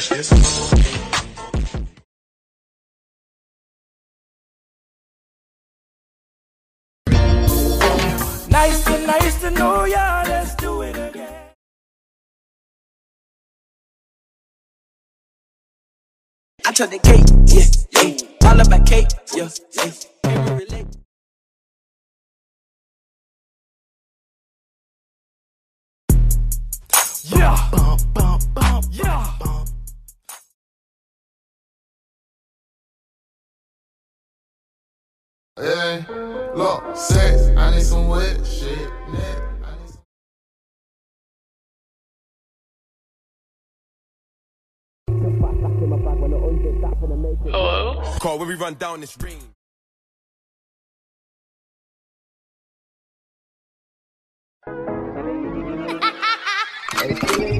Nice to know ya. Let's do it again. I took the cake, yeah. All about cake, yeah. Can we relate? Yeah. Yeah. Hey, look, sex, I need some wet shit. Hello? Call when we run down this ring. Hey,